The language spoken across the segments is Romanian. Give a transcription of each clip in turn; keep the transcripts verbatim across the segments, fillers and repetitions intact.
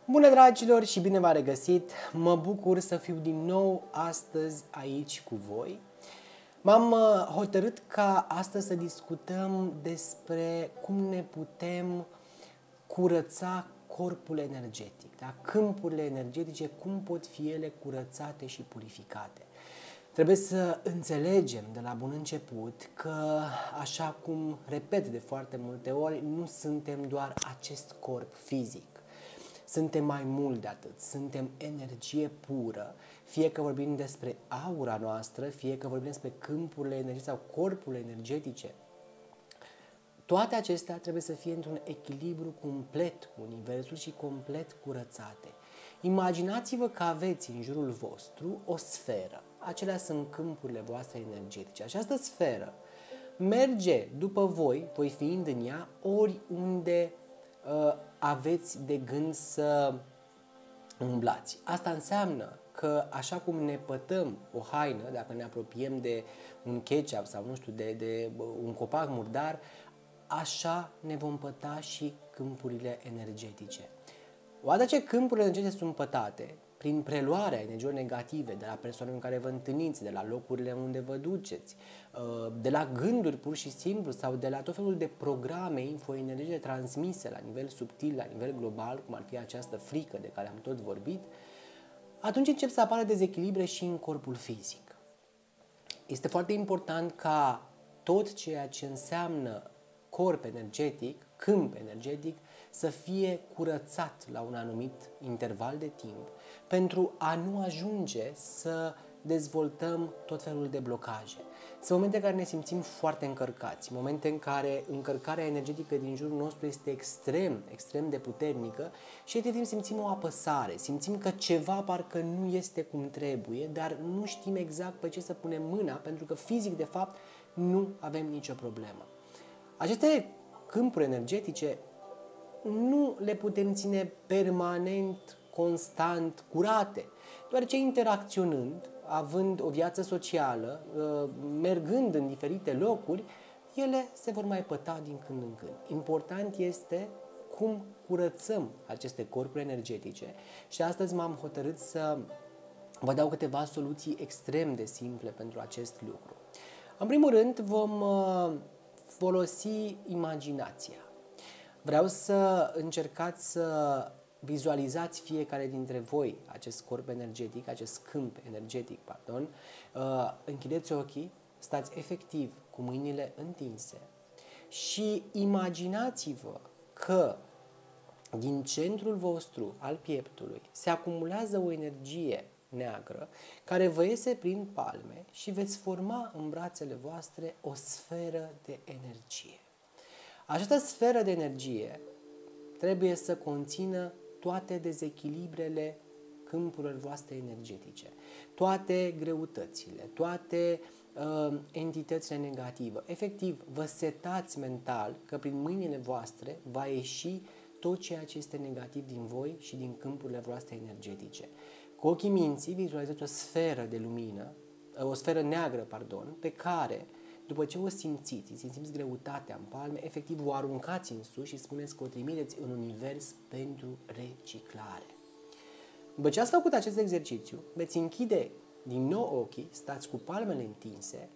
Bună dragilor și bine v-am regăsit! Mă bucur să fiu din nou astăzi aici cu voi. M-am hotărât ca astăzi să discutăm despre cum ne putem curăța corpul energetic, da? Câmpurile energetice, cum pot fi ele curățate și purificate. Trebuie să înțelegem de la bun început că, așa cum repet de foarte multe ori, nu suntem doar acest corp fizic. Suntem mai mult de atât, suntem energie pură, fie că vorbim despre aura noastră, fie că vorbim despre câmpurile energetice sau corpurile energetice. Toate acestea trebuie să fie într-un echilibru complet cu Universul și complet curățate. Imaginați-vă că aveți în jurul vostru o sferă. Acelea sunt câmpurile voastre energetice. Această sferă merge după voi, voi fiind în ea, oriunde uh, aveți de gând să umblați. Asta înseamnă că așa cum ne pătăm o haină, dacă ne apropiem de un ketchup sau nu știu, de, de un copac murdar, așa ne vom păta și câmpurile energetice. Odată ce câmpurile energetice sunt pătate, prin preluarea energiilor negative de la persoanele în care vă întâlniți, de la locurile unde vă duceți, de la gânduri pur și simplu sau de la tot felul de programe infoenergetice transmise la nivel subtil, la nivel global, cum ar fi această frică de care am tot vorbit, atunci încep să apară dezechilibre și în corpul fizic. Este foarte important ca tot ceea ce înseamnă corp energetic, câmp energetic, să fie curățat la un anumit interval de timp pentru a nu ajunge să dezvoltăm tot felul de blocaje. Sunt momente în care ne simțim foarte încărcați, momente în care încărcarea energetică din jurul nostru este extrem, extrem de puternică și de timp simțim o apăsare, simțim că ceva parcă nu este cum trebuie, dar nu știm exact pe ce să punem mâna, pentru că fizic, de fapt, nu avem nicio problemă. Aceste câmpuri energetice nu le putem ține permanent, constant, curate, deoarece interacționând, având o viață socială, mergând în diferite locuri, ele se vor mai păta din când în când. Important este cum curățăm aceste corpuri energetice și astăzi m-am hotărât să vă dau câteva soluții extrem de simple pentru acest lucru. În primul rând vom folosi imaginația. Vreau să încercați să vizualizați fiecare dintre voi acest corp energetic, acest câmp energetic, pardon. Închideți ochii, stați efectiv cu mâinile întinse și imaginați-vă că din centrul vostru al pieptului se acumulează o energie neagră care vă iese prin palme și veți forma în brațele voastre o sferă de energie. Această sferă de energie trebuie să conțină toate dezechilibrele câmpurilor voastre energetice, toate greutățile, toate uh, entitățile negative. Efectiv, vă setați mental că prin mâinile voastre va ieși tot ceea ce este negativ din voi și din câmpurile voastre energetice. Cu ochii minții vizualizați o sferă de lumină, o sferă neagră, pardon, pe care, după ce o simțiți, simțiți greutatea în palme, efectiv o aruncați în sus și spuneți că o trimiteți în univers pentru reciclare. După ce ați făcut acest exercițiu, veți închide din nou ochii, stați cu palmele întinse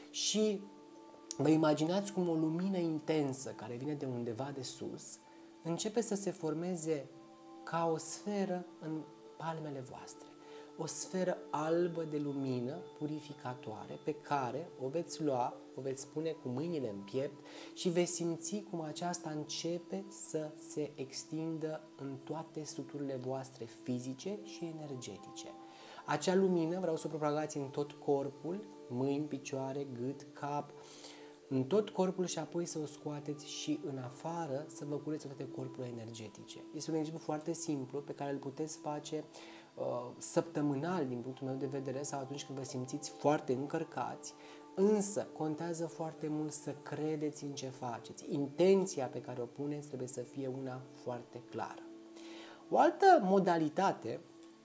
și vă imaginați cum o lumină intensă care vine de undeva de sus începe să se formeze ca o sferă în palmele voastre. O sferă albă de lumină purificatoare pe care o veți lua, o veți pune cu mâinile în piept și veți simți cum aceasta începe să se extindă în toate structurile voastre fizice și energetice. Acea lumină vreau să o propagați în tot corpul, mâini, picioare, gât, cap, în tot corpul și apoi să o scoateți și în afară să vă cureți toate corpurile energetice. Este un exemplu foarte simplu pe care îl puteți face uh, săptămânal din punctul meu de vedere sau atunci când vă simțiți foarte încărcați, însă contează foarte mult să credeți în ce faceți. Intenția pe care o puneți trebuie să fie una foarte clară. O altă modalitate,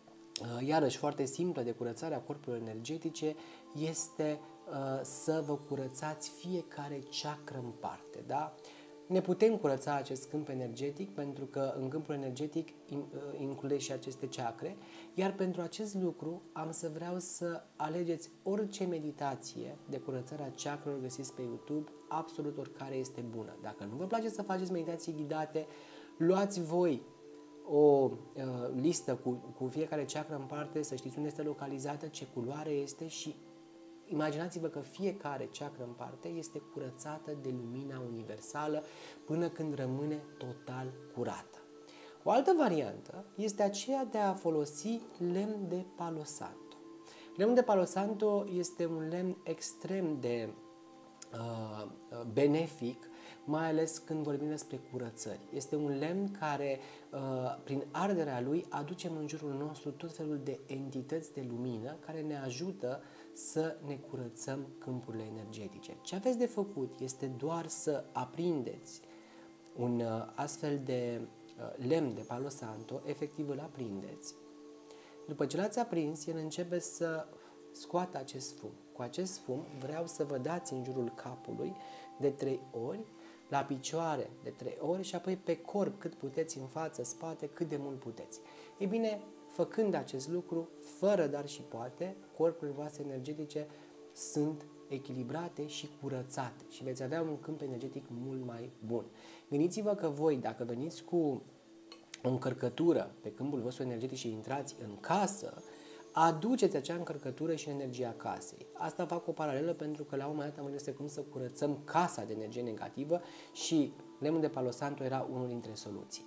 uh, iarăși foarte simplă de curățare a corpurilor energetice, este să vă curățați fiecare chakra în parte, da? ne putem curăța acest câmp energetic, pentru că în câmpul energetic include și aceste chakre, iar pentru acest lucru am să vreau să alegeți orice meditație de curățare a chakrelor găsiți pe YouTube, absolut oricare este bună. Dacă nu vă place să faceți meditații ghidate, luați voi o uh, listă cu, cu fiecare chakra în parte, să știți unde este localizată, ce culoare este și imaginați-vă că fiecare chakra în parte este curățată de lumina universală până când rămâne total curată. O altă variantă este aceea de a folosi lemn de Palo Santo. Lemnul de Palo Santo este un lemn extrem de uh, benefic, mai ales când vorbim despre curățări. Este un lemn care, uh, prin arderea lui, aducem în jurul nostru tot felul de entități de lumină care ne ajută să ne curățăm câmpurile energetice. Ce aveți de făcut este doar să aprindeți un uh, astfel de uh, lemn de Palo Santo, efectiv îl aprindeți. După ce l-ați aprins, el începe să scoată acest fum. Cu acest fum vreau să vă dați în jurul capului de trei ori, la picioare de trei ori și apoi pe corp cât puteți, în față, spate, cât de mult puteți. Ei bine, făcând acest lucru, fără dar și poate, corpurile voastre energetice sunt echilibrate și curățate și veți avea un câmp energetic mult mai bun. Gândiți-vă că voi, dacă veniți cu o încărcătură pe câmpul vostru energetic și intrați în casă, aduceți acea încărcătură și energia casei. Asta fac o paralelă pentru că la un moment dat am vorbit despre cum să curățăm casa de energie negativă și lemnul de Palo Santo era unul dintre soluții.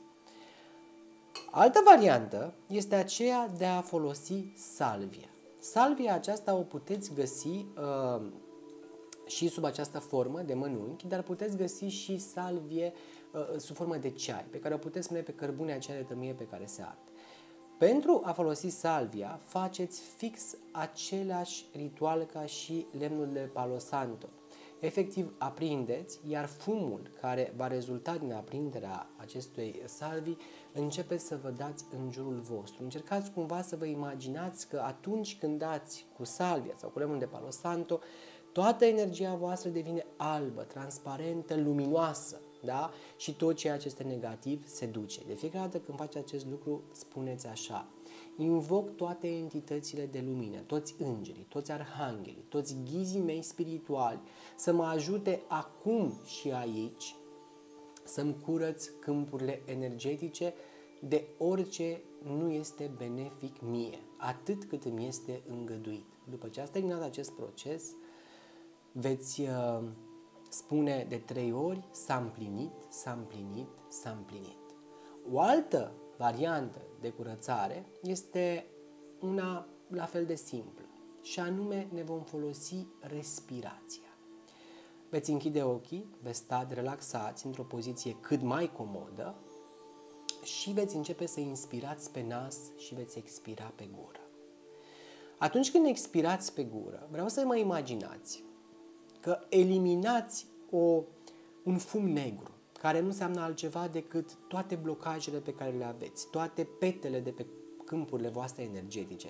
Altă variantă este aceea de a folosi salvia. Salvia aceasta o puteți găsi uh, și sub această formă de mănunchi, dar puteți găsi și salvie uh, sub formă de ceai, pe care o puteți pune pe cărbunea aceea de tămâie pe care se arde. Pentru a folosi salvia, faceți fix același ritual ca și lemnul de Palo Santo. Efectiv, aprindeți, iar fumul care va rezulta din aprinderea acestui salvii începe să vă dați în jurul vostru. Încercați cumva să vă imaginați că atunci când dați cu salvia sau cu lemnul de Palo Santo, toată energia voastră devine albă, transparentă, luminoasă, da? Și tot ceea ce este negativ se duce. De fiecare dată când faceți acest lucru, spuneți așa: invoc toate entitățile de lumină, toți îngerii, toți arhanghelii, toți ghizii mei spirituali să mă ajute acum și aici să-mi curăț câmpurile energetice de orice nu este benefic mie, atât cât îmi este îngăduit. După ce ați terminat acest proces, veți uh, spune de trei ori: s-a împlinit, s-a împlinit, s-a împlinit. O altă variantă de curățare este una la fel de simplă și anume ne vom folosi respirația. Veți închide ochii, veți sta relaxați într-o poziție cât mai comodă și veți începe să inspirați pe nas și veți expira pe gură. Atunci când expirați pe gură, vreau să mă imaginați că eliminați o, un fum negru, care nu înseamnă altceva decât toate blocajele pe care le aveți, toate petele de pe câmpurile voastre energetice.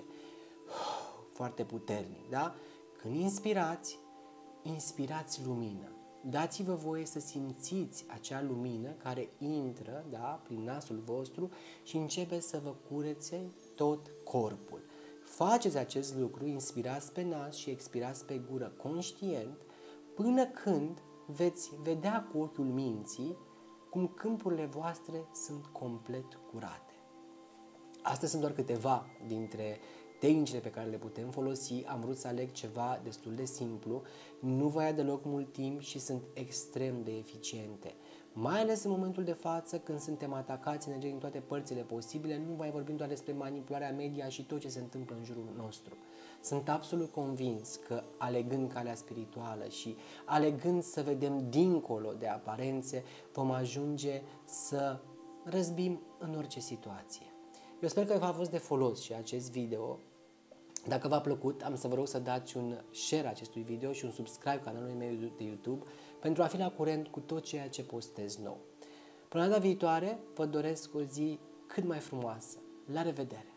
Foarte puternic, da? Când inspirați, inspirați lumină. Dați-vă voie să simțiți acea lumină care intră, da, prin nasul vostru și începe să vă curețe tot corpul. Faceți acest lucru, inspirați pe nas și expirați pe gură conștient, până când veți vedea cu ochiul minții cum câmpurile voastre sunt complet curate. Astea sunt doar câteva dintre tehnicile pe care le putem folosi. Am vrut să aleg ceva destul de simplu, nu vă ia deloc mult timp și sunt extrem de eficiente. Mai ales în momentul de față, când suntem atacați energetic din toate părțile posibile, nu mai vorbim doar despre manipularea media și tot ce se întâmplă în jurul nostru. Sunt absolut convins că alegând calea spirituală și alegând să vedem dincolo de aparențe, vom ajunge să răzbim în orice situație. Eu sper că v-a fost de folos și acest video. Dacă v-a plăcut, am să vă rog să dați un share acestui video și un subscribe canalului meu de YouTube pentru a fi la curent cu tot ceea ce postez nou. Până data viitoare, vă doresc o zi cât mai frumoasă. La revedere!